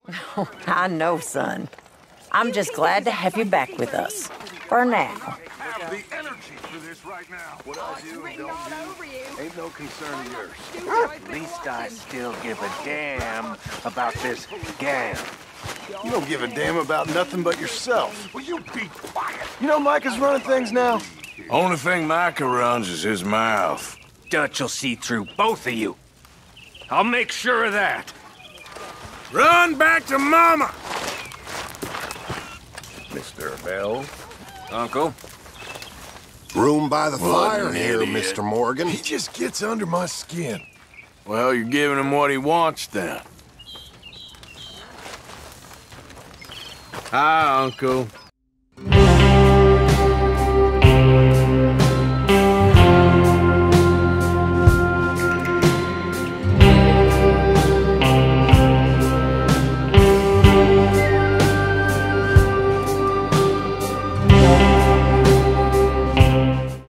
I know, son. I'm just glad to have you back with us. For now. Have the energy for this right now. What I do and don't do ain't no concern of yours. At least I still give a damn about this gang. You don't give a damn about nothing but yourself. Will you be quiet? You know Micah's running things now? Only thing Micah runs is his mouth. Dutch will see through both of you. I'll make sure of that. Run back to Mama! Mr. Bell. Uncle? Room by the fire an here, idiot. Mr. Morgan. He just gets under my skin. Well, you're giving him what he wants then. Hi, Uncle.